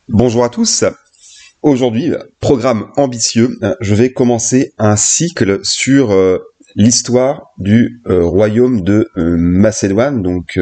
Bonjour à tous. Aujourd'hui, programme ambitieux. Je vais commencer un cycle sur l'histoire du royaume de Macédoine. Donc,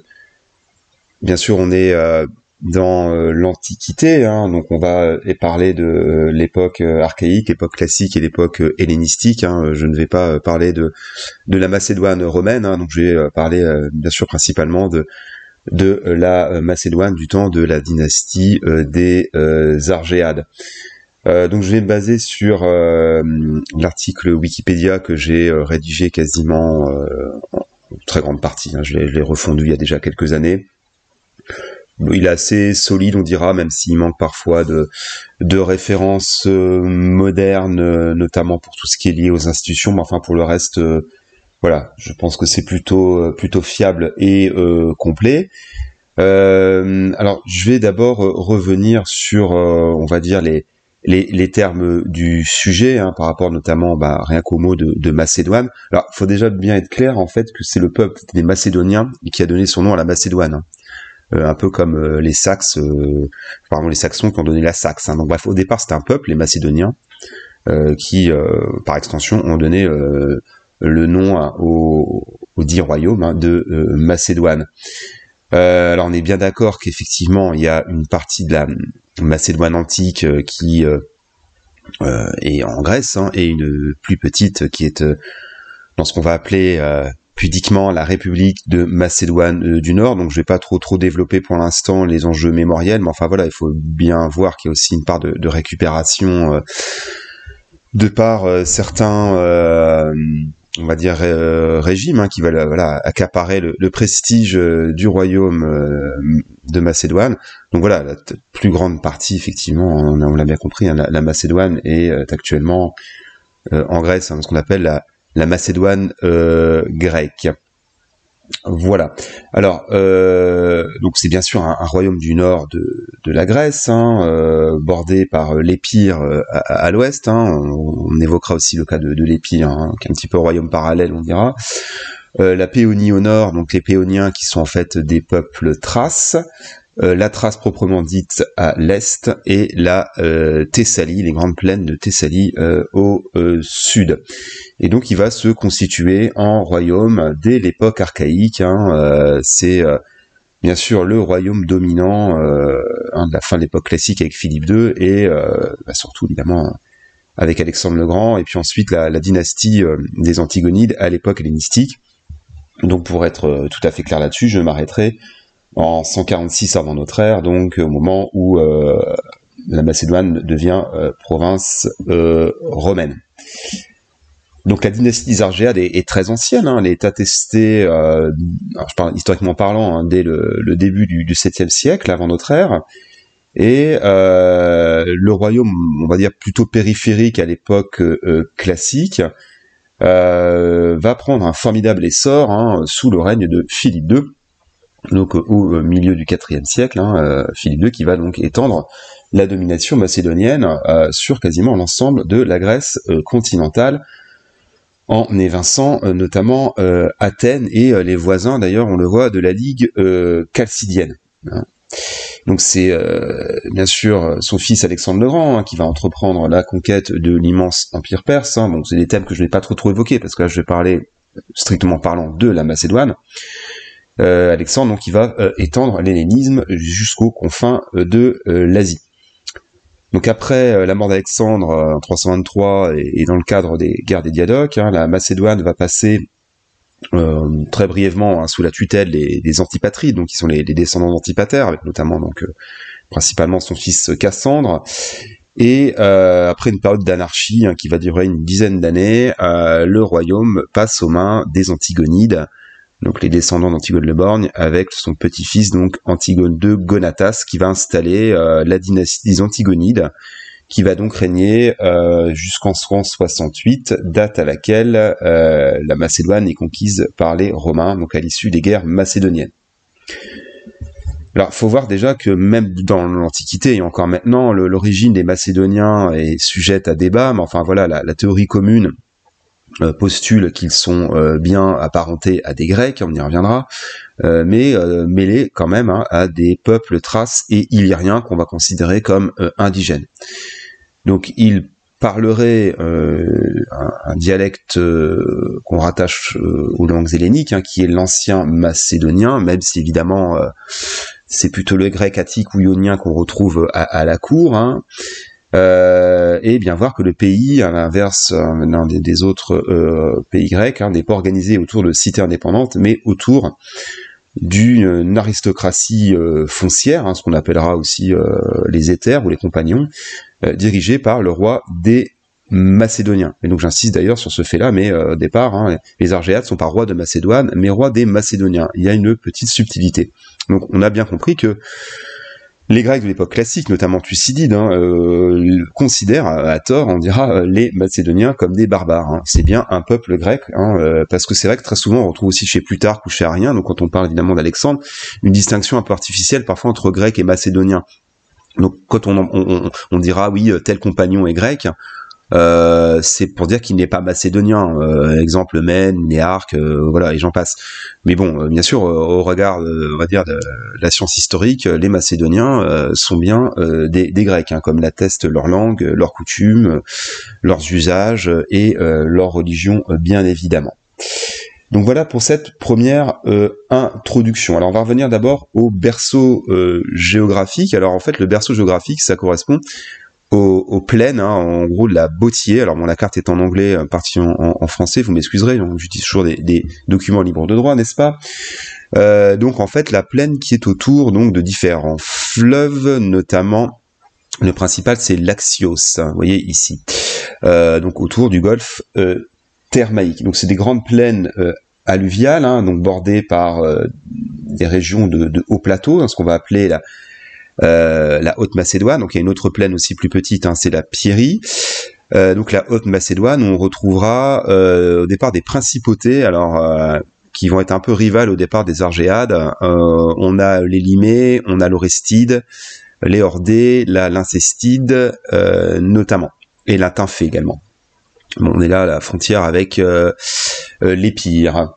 bien sûr, on est dans l'Antiquité. Donc, on va parler de l'époque archaïque, l'époque classique et l'époque hellénistique. Je ne vais pas parler de la Macédoine romaine. Donc, je vais parler bien sûr principalement de la Macédoine du temps de la dynastie des Argeades. Donc je vais me baser sur l'article Wikipédia que j'ai rédigé quasiment en très grande partie. Je l'ai refondu il y a déjà quelques années. Il est assez solide, on dira, même s'il manque parfois de références modernes, notamment pour tout ce qui est lié aux institutions, mais enfin pour le reste, voilà, je pense que c'est plutôt fiable et complet. Alors, je vais d'abord revenir sur, on va dire, les termes du sujet, par rapport notamment rien qu'au mot de Macédoine. Alors, il faut déjà bien être clair, en fait, que c'est le peuple des Macédoniens qui a donné son nom à la Macédoine. Un peu comme les Saxes, pardon, les Saxons qui ont donné la Saxe. Donc bref, au départ, c'était un peuple, les Macédoniens, qui, par extension, ont donné le nom au dit royaume de Macédoine. Alors on est bien d'accord qu'effectivement il y a une partie de la Macédoine antique qui est en Grèce, et une plus petite qui est dans ce qu'on va appeler pudiquement la République de Macédoine du Nord. Donc je vais pas trop développer pour l'instant les enjeux mémoriels, mais enfin voilà, il faut bien voir qu'il y a aussi une part de récupération de par certains on va dire régime, qui va accaparer le prestige du royaume de Macédoine. Donc voilà, la plus grande partie, effectivement, on l'a bien compris, la Macédoine est actuellement en Grèce, ce qu'on appelle la Macédoine grecque. Voilà. Alors, donc c'est bien sûr un royaume du nord de la Grèce, bordé par l'Épire à l'ouest. On évoquera aussi le cas de l'Épire, qui est un petit peu royaume parallèle, on dira. La Péonie au nord, donc les Péoniens qui sont en fait des peuples thraces. La Thrace proprement dite à l'est, et la Thessalie, les grandes plaines de Thessalie au sud. Et donc il va se constituer en royaume dès l'époque archaïque. C'est bien sûr le royaume dominant de la fin de l'époque classique avec Philippe II, et surtout évidemment avec Alexandre le Grand, et puis ensuite la dynastie des Antigonides à l'époque hellénistique. Donc pour être tout à fait clair là-dessus, je m'arrêterai en 146 avant notre ère, donc au moment où la Macédoine devient province romaine. Donc la dynastie des Argeades est très ancienne, elle est attestée, alors je parle historiquement parlant, dès le début du 7e siècle avant notre ère, et le royaume, on va dire plutôt périphérique à l'époque classique, va prendre un formidable essor sous le règne de Philippe II, donc au milieu du IVe siècle, Philippe II qui va donc étendre la domination macédonienne sur quasiment l'ensemble de la Grèce continentale, en évinçant notamment Athènes et les voisins, d'ailleurs on le voit, de la Ligue chalcidienne. Donc c'est bien sûr son fils Alexandre le Grand qui va entreprendre la conquête de l'immense empire perse. Bon, c'est des thèmes que je ne vais pas trop évoquer, parce que là je vais parler strictement parlant de la Macédoine. Alexandre, donc, il va étendre l'hellénisme jusqu'aux confins de l'Asie. Donc après la mort d'Alexandre en 323, et dans le cadre des guerres des Diadoques, la Macédoine va passer très brièvement sous la tutelle des Antipatrides, donc qui sont les descendants d'Antipater, avec notamment donc principalement son fils Cassandre. Et après une période d'anarchie qui va durer une dizaine d'années, le royaume passe aux mains des Antigonides, donc les descendants d'Antigone le Borgne, avec son petit-fils donc Antigone II Gonatas, qui va installer la dynastie des Antigonides, qui va donc régner jusqu'en 168, date à laquelle la Macédoine est conquise par les Romains, donc à l'issue des guerres macédoniennes. Alors, faut voir déjà que même dans l'Antiquité et encore maintenant, l'origine des Macédoniens est sujette à débat, mais enfin voilà, la théorie commune postule qu'ils sont bien apparentés à des Grecs, on y reviendra, mais mêlés quand même à des peuples thraces et illyriens qu'on va considérer comme indigènes. Donc ils parleraient un dialecte qu'on rattache aux langues helléniques, qui est l'ancien macédonien, même si évidemment c'est plutôt le grec attique ou ionien qu'on retrouve à la cour, et bien voir que le pays, à l'inverse des autres pays grecs, n'est pas organisé autour de cités indépendantes, mais autour d'une aristocratie foncière, ce qu'on appellera aussi les hétères ou les compagnons, dirigés par le roi des Macédoniens. Et donc j'insiste d'ailleurs sur ce fait-là, mais au départ, les Argéades sont pas rois de Macédoine, mais rois des Macédoniens. Il y a une petite subtilité. Donc on a bien compris que les Grecs de l'époque classique, notamment Thucydide, considèrent, à tort, on dira, les Macédoniens comme des barbares. C'est bien un peuple grec, parce que c'est vrai que très souvent on retrouve aussi chez Plutarque ou chez Arrien, donc quand on parle évidemment d'Alexandre, une distinction un peu artificielle parfois entre grec et macédonien. Donc quand on dira oui, tel compagnon est grec, c'est pour dire qu'il n'est pas macédonien, exemple Mène, Néarque, voilà, et j'en passe. Mais bon, bien sûr, au regard, on va dire, de la science historique, les Macédoniens sont bien des Grecs, comme l'attestent leur langue, leurs coutumes, leurs usages et leur religion, bien évidemment. Donc voilà pour cette première introduction. Alors on va revenir d'abord au berceau géographique. Alors en fait, le berceau géographique, ça correspond aux plaines, en gros de la Bottier. Alors bon, la carte est en anglais, partie en français, vous m'excuserez, j'utilise toujours des documents libres de droit, n'est-ce pas? Donc en fait, la plaine qui est autour donc de différents fleuves, notamment le principal c'est l'Axios, vous voyez ici, donc autour du golfe Thermaïque. Donc c'est des grandes plaines alluviales, donc bordées par des régions de hauts plateaux, ce qu'on va appeler la Haute-Macédoine. Donc il y a une autre plaine aussi plus petite, c'est la Pierie. Donc la Haute-Macédoine, où on retrouvera au départ des principautés, alors qui vont être un peu rivales au départ des Argéades. On a les Limés, on a l'Orestide, les Ordées, la Lyncestide notamment, et la Tymphée également. Bon, on est là à la frontière avec l'Épire.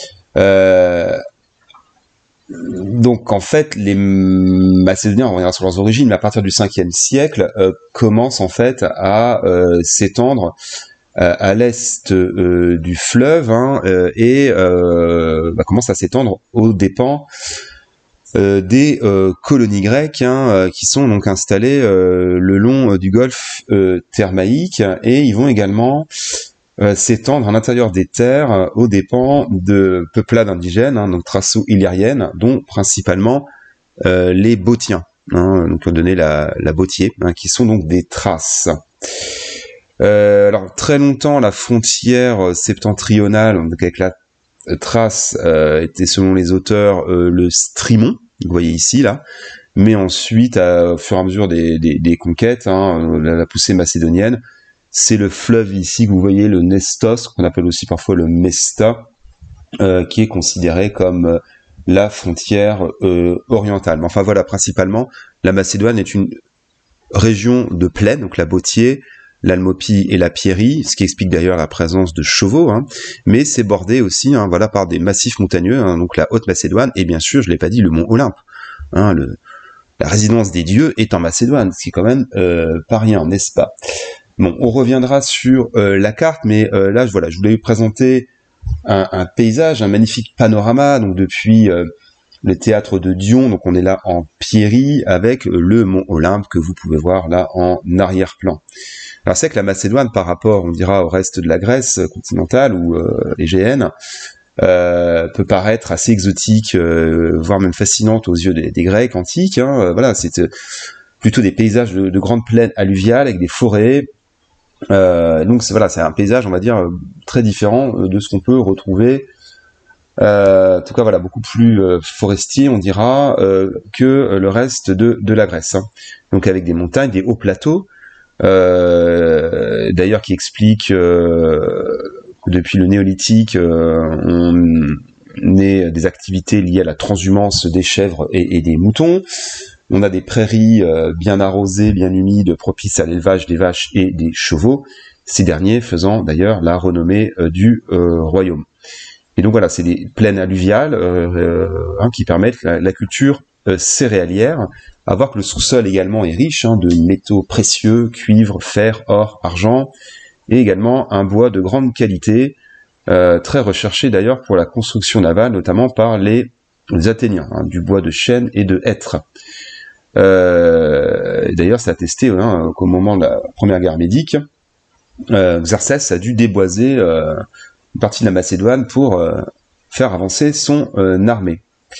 Donc en fait, les Macédoniens, on reviendra sur leurs origines, mais à partir du 5e siècle, commencent en fait à s'étendre à l'est du fleuve, et commencent à s'étendre aux dépens des colonies grecques, qui sont donc installées le long du golfe Thermaïque, et ils vont également s'étendre à l'intérieur des terres aux dépens de peuplades indigènes, donc thraco-illyriennes, dont principalement les Bottiens, donc on donnait la Bottier, qui sont donc des Thraces. Alors très longtemps, la frontière septentrionale, donc avec la Thrace, était selon les auteurs le Strimon, vous voyez ici là, mais ensuite, au fur et à mesure des conquêtes, la poussée macédonienne, c'est le fleuve ici que vous voyez, le Nestos, qu'on appelle aussi parfois le Mesta, qui est considéré comme la frontière orientale. Mais enfin voilà, principalement, la Macédoine est une région de plaine, donc la Bottier, l'Almopie et la Pierie, ce qui explique d'ailleurs la présence de chevaux, mais c'est bordé aussi voilà, par des massifs montagneux, donc la Haute-Macédoine, et bien sûr, je l'ai pas dit, le mont Olympe. La résidence des dieux est en Macédoine, ce qui est quand même pas rien, n'est-ce pas? Bon, on reviendra sur la carte, mais là, voilà, je voulais vous présenter un paysage, un magnifique panorama, donc depuis le théâtre de Dion, donc on est là en Pierie, avec le mont Olympe que vous pouvez voir là en arrière-plan. Alors c'est que la Macédoine, par rapport, on dira, au reste de la Grèce continentale ou égéenne, peut paraître assez exotique, voire même fascinante aux yeux des Grecs antiques. Voilà, c'est plutôt des paysages de grandes plaines alluviales avec des forêts. Donc c'est un paysage, on va dire, très différent de ce qu'on peut retrouver. En tout cas, voilà, beaucoup plus forestier, on dira, que le reste de la Grèce. Donc avec des montagnes, des hauts plateaux, d'ailleurs qui explique que depuis le néolithique, on ait des activités liées à la transhumance des chèvres et des moutons. On a des prairies bien arrosées, bien humides, propices à l'élevage des vaches et des chevaux, ces derniers faisant d'ailleurs la renommée du royaume. Et donc voilà, c'est des plaines alluviales qui permettent la culture céréalière, à voir que le sous-sol également est riche de métaux précieux, cuivre, fer, or, argent, et également un bois de grande qualité, très recherché d'ailleurs pour la construction navale, notamment par les Athéniens, du bois de chêne et de hêtre. D'ailleurs, c'est attesté qu'au moment de la première guerre médique, Xerxès a dû déboiser une partie de la Macédoine pour faire avancer son armée.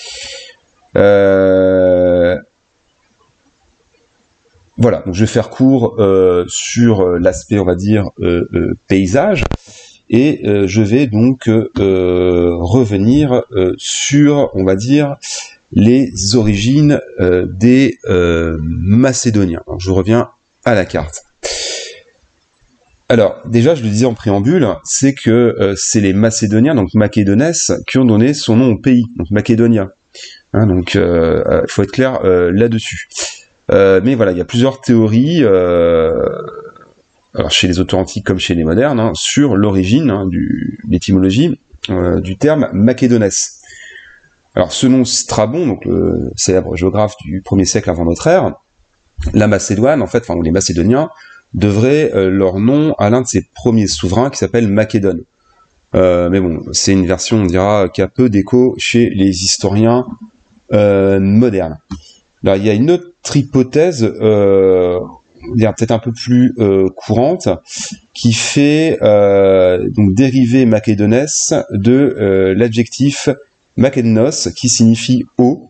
Voilà, donc je vais faire court sur l'aspect, on va dire, paysage, et je vais donc revenir sur, on va dire, les origines des Macédoniens. Donc, je reviens à la carte. Alors, déjà, je le disais en préambule, c'est que c'est les Macédoniens, donc Macédonès, qui ont donné son nom au pays, donc Macédonia. Donc, il faut être clair là-dessus. Mais voilà, il y a plusieurs théories, alors chez les auteurs antiques comme chez les modernes, sur l'origine, l'étymologie du terme Macédonès. Alors, selon Strabon, donc le célèbre géographe du 1er siècle avant notre ère, la Macédoine, en fait, ou les Macédoniens, devraient leur nom à l'un de ses premiers souverains qui s'appelle Macédone. Mais bon, c'est une version, on dira, qui a peu d'écho chez les historiens modernes. Alors, il y a une autre hypothèse, peut-être un peu plus courante, qui fait donc dériver Macédonès de l'adjectif Makednos, qui signifie haut,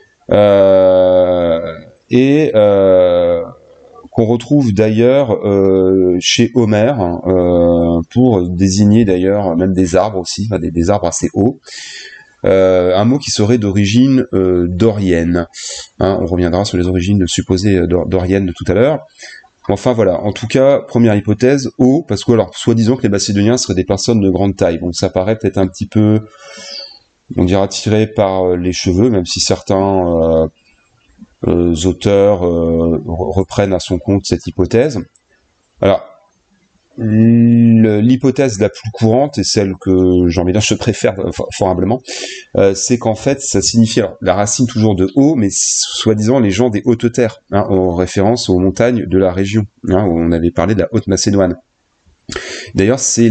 et qu'on retrouve d'ailleurs chez Homère, pour désigner d'ailleurs même des arbres aussi, des arbres assez hauts. Un mot qui serait d'origine dorienne. On reviendra sur les origines supposées doriennes de tout à l'heure. Enfin voilà, en tout cas, première hypothèse, haut, parce que alors, soi-disant que les Macédoniens seraient des personnes de grande taille. Donc ça paraît peut-être un petit peu, on dira, tiré par les cheveux, même si certains auteurs reprennent à son compte cette hypothèse. Alors, l'hypothèse la plus courante, et celle que j'ai envie de dire je préfère formablement, c'est qu'en fait ça signifie, alors, la racine toujours de haut, mais soi-disant les gens des hautes terres, en référence aux montagnes de la région, où on avait parlé de la Haute-Macédoine. D'ailleurs, c'est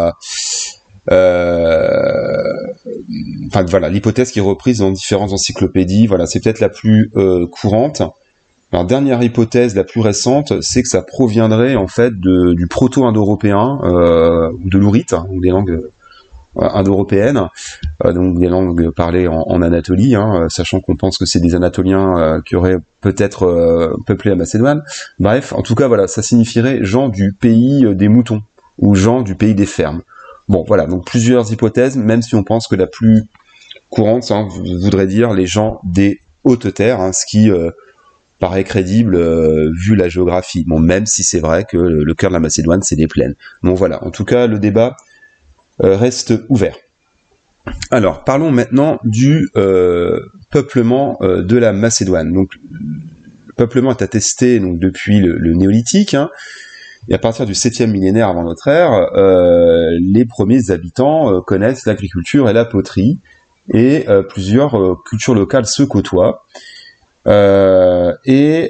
l'hypothèse qui est reprise dans différentes encyclopédies. Voilà, c'est peut-être la plus courante. Alors, dernière hypothèse, la plus récente, c'est que ça proviendrait en fait du proto-indo-européen, ou de l'ourite, ou des langues indo-européennes, donc des langues parlées en Anatolie, sachant qu'on pense que c'est des Anatoliens qui auraient peut-être peuplé la Macédoine. Bref, en tout cas, voilà, ça signifierait gens du pays des moutons, ou gens du pays des fermes. Bon, voilà, donc plusieurs hypothèses, même si on pense que la plus courante voudrait dire les gens des hautes terres, ce qui paraît crédible vu la géographie. Bon, même si c'est vrai que le cœur de la Macédoine, c'est des plaines. Bon, voilà, en tout cas, le débat reste ouvert. Alors, parlons maintenant du peuplement de la Macédoine. Donc, le peuplement est attesté donc, depuis le néolithique, et à partir du 7e millénaire avant notre ère, les premiers habitants connaissent l'agriculture et la poterie, et plusieurs cultures locales se côtoient. Il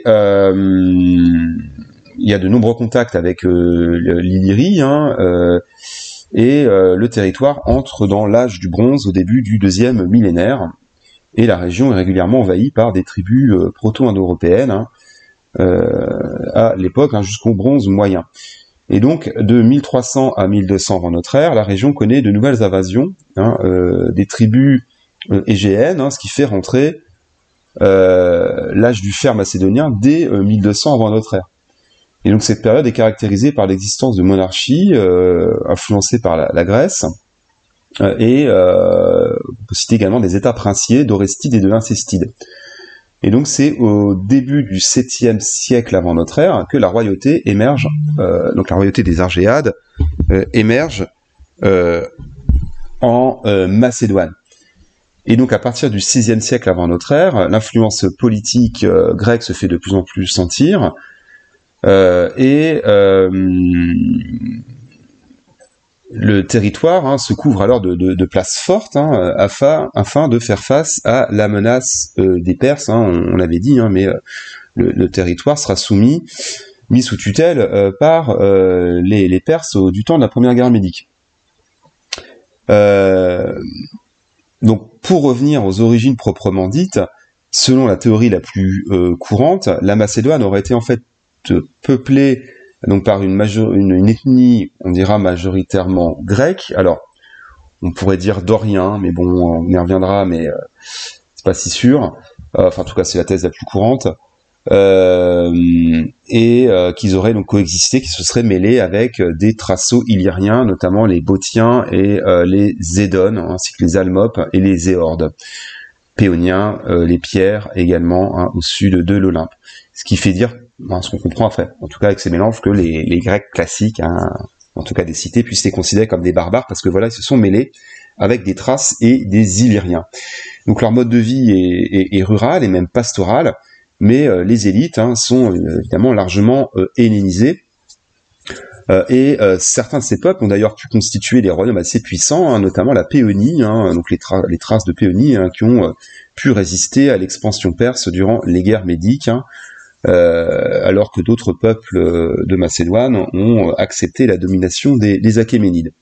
y a de nombreux contacts avec l'Illyrie, et le territoire entre dans l'âge du bronze au début du 2e millénaire, et la région est régulièrement envahie par des tribus proto-indo-européennes à l'époque, jusqu'au bronze moyen. Et donc, de 1300 à 1200 avant notre ère, la région connaît de nouvelles invasions des tribus égéennes, ce qui fait rentrer l'âge du fer macédonien dès 1200 avant notre ère. Et donc cette période est caractérisée par l'existence de monarchies influencées par la Grèce, et on peut citer également des états princiers d'Orestide et de Lyncestide. Et donc c'est au début du 7e siècle avant notre ère que la royauté émerge, donc la royauté des Argéades émerge en Macédoine. Et donc à partir du 6e siècle avant notre ère, l'influence politique grecque se fait de plus en plus sentir, et le territoire se couvre alors de places fortes afin de faire face à la menace des Perses. On l'avait dit, mais le territoire sera mis sous tutelle par les Perses du temps de la Première Guerre médique. Donc, pour revenir aux origines proprement dites, selon la théorie la plus courante, la Macédoine aurait été en fait peuplée donc par une ethnie, on dira majoritairement grecque. Alors, on pourrait dire dorien, mais bon, on y reviendra, mais c'est pas si sûr. Enfin, en tout cas, c'est la thèse la plus courante. Et qu'ils auraient donc coexisté, qui se seraient mêlés avec des Thraco-Illyriens, notamment les Bottiens et les Zédones, ainsi que les Almopes et les Zéordes. Péoniens, les Pierres également, au sud de l'Olympe. Ce qui fait dire, ce qu'on comprend après, en tout cas avec ces mélanges, que les Grecs classiques, en tout cas des cités, puissent les considérer comme des barbares, parce que voilà, ils se sont mêlés avec des Thraces et des Illyriens. Donc leur mode de vie est rural et même pastoral, mais les élites sont évidemment largement hellénisées. Et certains de ces peuples ont d'ailleurs pu constituer des royaumes assez puissants, notamment la Péonie, donc les Thraces de Péonie, qui ont pu résister à l'expansion perse durant les guerres médiques, alors que d'autres peuples de Macédoine ont accepté la domination des Achéménides.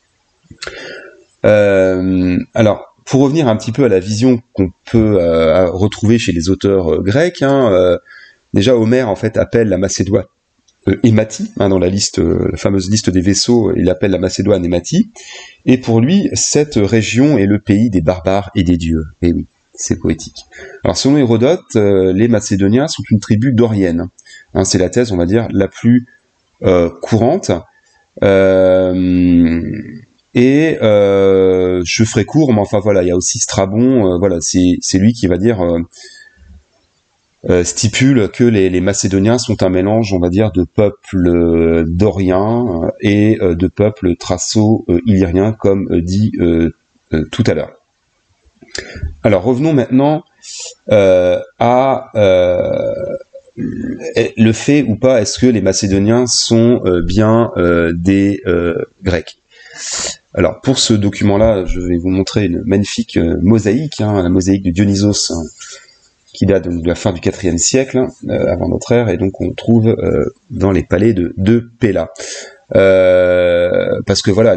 Alors, pour revenir un petit peu à la vision qu'on peut retrouver chez les auteurs grecs, déjà Homère en fait appelle la Macédoine Hématie, dans la fameuse liste des vaisseaux, il appelle la Macédoine Hématie, et pour lui, cette région est le pays des barbares et des dieux. Et oui, c'est poétique. Alors selon Hérodote, les Macédoniens sont une tribu dorienne. C'est la thèse, on va dire, la plus courante. Je ferai court, mais enfin voilà, il y a aussi Strabon, voilà, c'est lui qui va dire stipule que les Macédoniens sont un mélange, on va dire, de peuples doriens et de peuples thraco-illyriens, comme dit tout à l'heure. Alors revenons maintenant à le fait ou pas, est-ce que les Macédoniens sont bien des Grecs? Alors pour ce document-là, je vais vous montrer une magnifique mosaïque, la mosaïque de Dionysos, qui date de la fin du IVe siècle avant notre ère, et donc on trouve dans les palais de Péla. Parce que voilà,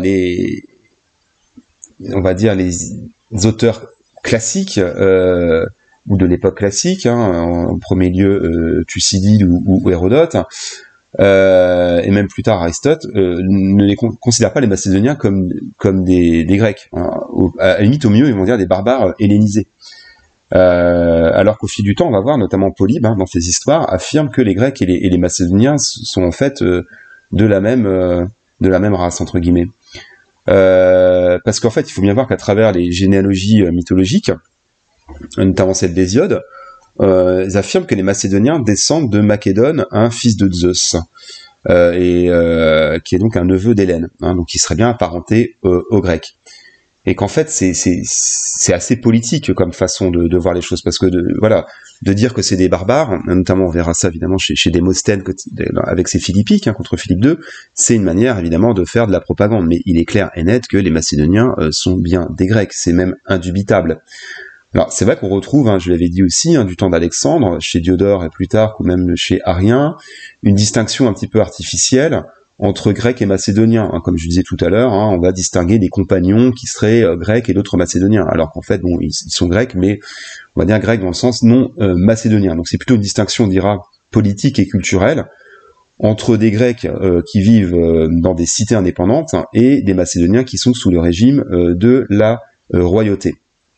on va dire les auteurs classiques ou de l'époque classique, en premier lieu Thucydide ou Hérodote, et même plus tard Aristote, ne les considèrent pas les Macédoniens comme des Grecs. À la limite, au mieux, ils vont dire des barbares hellénisés. Alors qu'au fil du temps, on va voir, notamment Polybe, dans ses histoires, affirme que les Grecs et les Macédoniens sont en fait de la même race, entre guillemets. Parce qu'en fait, il faut bien voir qu'à travers les généalogies mythologiques, notamment celle d'Hésiode, ils affirment que les Macédoniens descendent de Macédone, un fils de Zeus, qui est donc un neveu d'Hélène, donc qui serait bien apparenté aux Grecs. Et qu'en fait, c'est assez politique comme façon de voir les choses, parce que de dire que c'est des barbares, notamment on verra ça évidemment chez Démosthène avec ses Philippiques contre Philippe II, c'est une manière évidemment de faire de la propagande, mais il est clair et net que les Macédoniens sont bien des Grecs, c'est même indubitable. Alors c'est vrai qu'on retrouve, je l'avais dit aussi, du temps d'Alexandre, chez Diodore et Plutarque, ou même chez Arrien, une distinction un petit peu artificielle entre Grecs et Macédoniens. Comme je disais tout à l'heure, on va distinguer des compagnons qui seraient Grecs et d'autres Macédoniens, alors qu'en fait, ils sont Grecs, mais on va dire Grecs dans le sens non macédonien. Donc c'est plutôt une distinction, on dira, politique et culturelle, entre des Grecs qui vivent dans des cités indépendantes et des Macédoniens qui sont sous le régime de la royauté.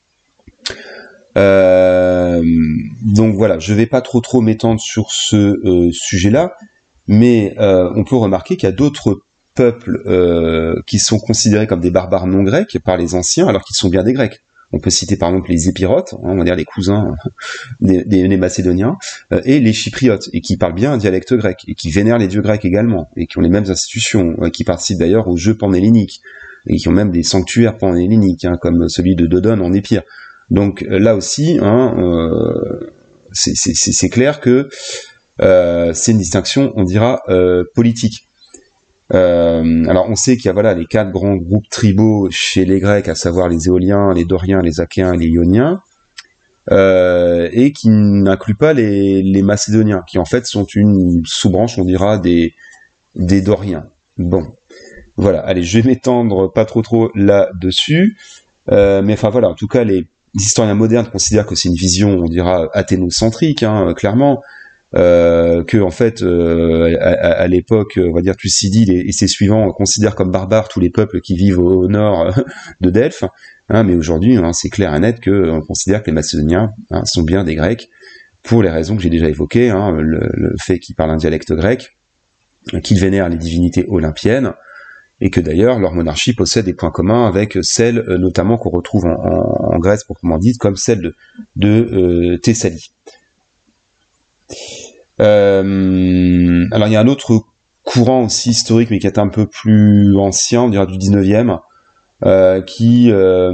Donc voilà, je vais pas trop m'étendre sur ce sujet-là, mais on peut remarquer qu'il y a d'autres peuples qui sont considérés comme des barbares non grecs par les anciens, alors qu'ils sont bien des Grecs. On peut citer par exemple les Épirotes, on va dire les cousins des Macédoniens, et les Chypriotes, et qui parlent bien un dialecte grec, et qui vénèrent les dieux grecs également, et qui ont les mêmes institutions, qui participent d'ailleurs aux jeux panhelléniques, et qui ont même des sanctuaires panhelléniques, comme celui de Dodone en Épire. Donc là aussi, c'est clair que c'est une distinction, on dira, politique. Alors on sait qu'il y a voilà les 4 grands groupes tribaux chez les Grecs, à savoir les Éoliens, les Doriens, les Achéens et les Ioniens, et qui n'incluent pas les Macédoniens, qui en fait sont une sous-branche, on dira, des Doriens. Bon, voilà, allez, je vais m'étendre pas trop là-dessus, mais enfin voilà, en tout cas les historiens modernes considèrent que c'est une vision, on dira, athénocentrique, hein, clairement, que en fait à l'époque, on va dire Thucydide et ses suivants considèrent comme barbares tous les peuples qui vivent au nord de Delphes, hein, mais aujourd'hui hein, c'est clair et net que on considère que les Macédoniens hein, sont bien des Grecs pour les raisons que j'ai déjà évoquées, hein, le fait qu'ils parlent un dialecte grec, qu'ils vénèrent les divinités olympiennes, et que d'ailleurs leur monarchie possède des points communs avec celle notamment qu'on retrouve en Grèce proprement dite, comme celle de Thessalie. Alors il y a un autre courant aussi historique, mais qui est un peu plus ancien, on dirait du 19e, qui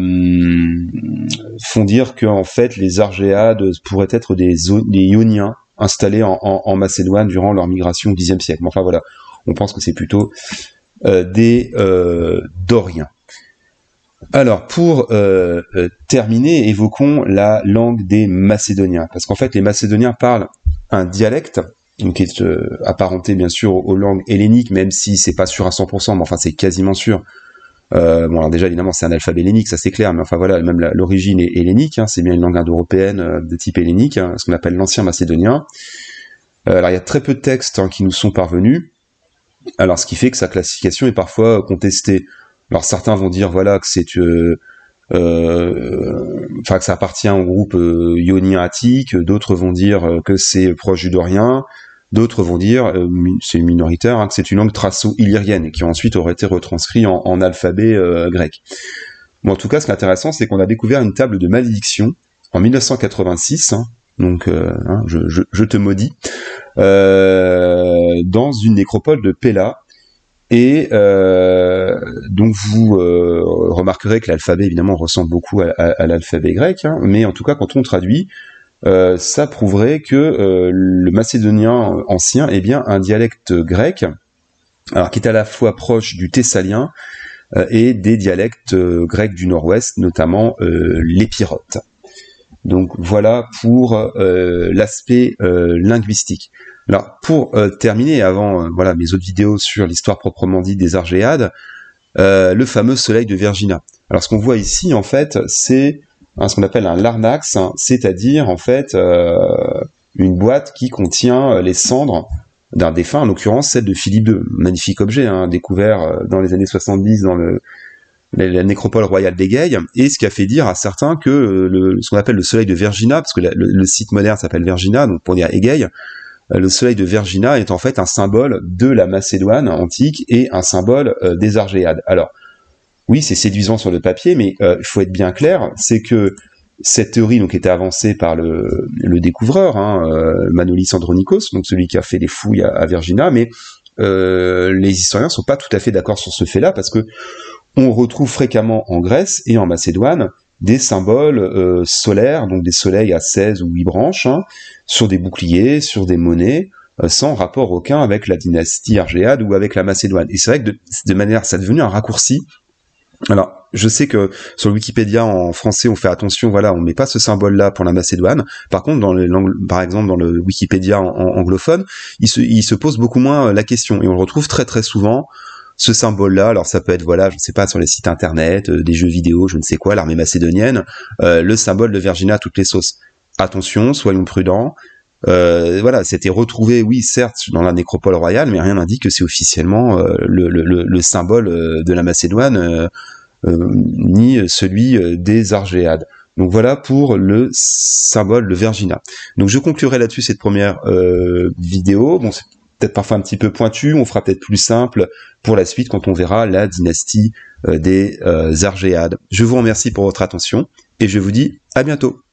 font dire que en fait les Argéades pourraient être des Ioniens installés en Macédoine durant leur migration au Xe siècle. Enfin voilà, on pense que c'est plutôt des Doriens. Alors, pour terminer, évoquons la langue des Macédoniens, parce qu'en fait, les Macédoniens parlent un dialecte, donc qui est apparenté bien sûr aux langues helléniques, même si c'est pas sûr à 100%, mais enfin c'est quasiment sûr. Bon, alors déjà évidemment c'est un alphabet hellénique, ça c'est clair, mais enfin voilà, même l'origine est hellénique, hein, c'est bien une langue indo-européenne de type hellénique, hein, ce qu'on appelle l'ancien macédonien. Alors il y a très peu de textes hein, qui nous sont parvenus, alors ce qui fait que sa classification est parfois contestée. Alors certains vont dire voilà que c'est que ça appartient au groupe ionien attique, d'autres vont dire que c'est proche du dorien, d'autres vont dire, c'est minoritaire, hein, que c'est une langue thraco-illyrienne et qui ensuite aurait été retranscrit en alphabet grec. Bon, en tout cas, ce qui est intéressant, c'est qu'on a découvert une table de malédiction en 1986, hein, donc hein, je te maudis, dans une nécropole de Pella. Et donc vous remarquerez que l'alphabet évidemment ressemble beaucoup à l'alphabet grec, hein, mais en tout cas quand on traduit, ça prouverait que le macédonien ancien est bien un dialecte grec, alors qui est à la fois proche du thessalien et des dialectes grecs du nord-ouest, notamment l'épirote. Donc voilà pour l'aspect linguistique. Alors pour terminer, avant voilà mes autres vidéos sur l'histoire proprement dite des Argéades, le fameux soleil de Vergina. Alors ce qu'on voit ici en fait, c'est ce qu'on appelle un larnax, hein, c'est-à-dire en fait une boîte qui contient les cendres d'un défunt, en l'occurrence celle de Philippe II. Magnifique objet, hein, découvert dans les années 70 dans la nécropole royale d'Égei, et ce qui a fait dire à certains que ce qu'on appelle le soleil de Vergina, parce que le site moderne s'appelle Vergina, donc pour dire Égei, le soleil de Vergina est en fait un symbole de la Macédoine antique et un symbole des Argéades. Alors, oui, c'est séduisant sur le papier, mais il faut être bien clair, c'est que cette théorie donc était avancée par le découvreur, hein, Manolis Andronikos, donc celui qui a fait les fouilles à Vergina, mais les historiens sont pas tout à fait d'accord sur ce fait-là, parce que on retrouve fréquemment en Grèce et en Macédoine des symboles solaires, donc des soleils à 16 ou 8 branches, hein, sur des boucliers, sur des monnaies, sans rapport aucun avec la dynastie argéade ou avec la Macédoine. Et c'est vrai que de manière, ça est devenu un raccourci. Alors, je sais que sur le Wikipédia en français, on fait attention, voilà, on met pas ce symbole-là pour la Macédoine. Par contre, par exemple, dans le Wikipédia anglophone, il se pose beaucoup moins la question. Et on le retrouve très très souvent, ce symbole-là. Alors ça peut être, voilà, je ne sais pas, sur les sites internet, des jeux vidéo, je ne sais quoi, l'armée macédonienne, le symbole de Vergina à toutes les sauces. Attention, soyons prudents. Voilà, c'était retrouvé, oui, certes, dans la nécropole royale, mais rien n'indique que c'est officiellement le symbole de la Macédoine, ni celui des Argéades. Donc voilà pour le symbole de Vergina. Donc je conclurai là-dessus cette première vidéo. Bon, c'est peut-être parfois un petit peu pointu, on fera peut-être plus simple pour la suite quand on verra la dynastie des Argéades. Je vous remercie pour votre attention et je vous dis à bientôt.